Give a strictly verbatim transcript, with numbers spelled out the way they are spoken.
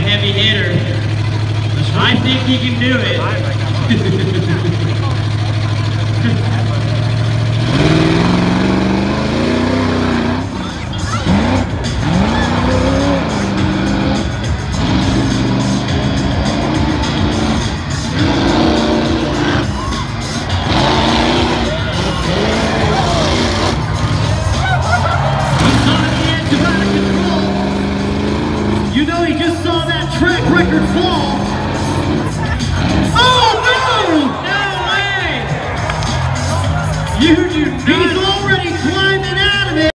heavy hitter. I think he can do it.